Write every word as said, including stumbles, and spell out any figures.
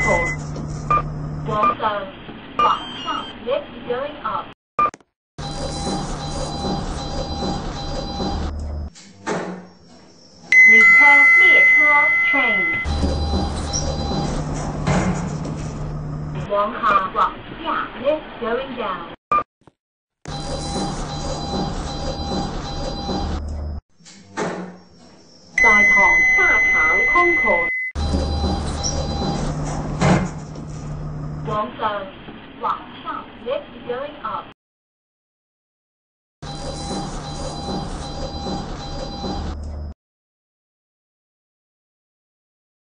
concourse. 往上，往上 lift going up. 旅客列车 train. 往下往下 lift going down. 大堂大堂 concourse. 往上往上 lift going up.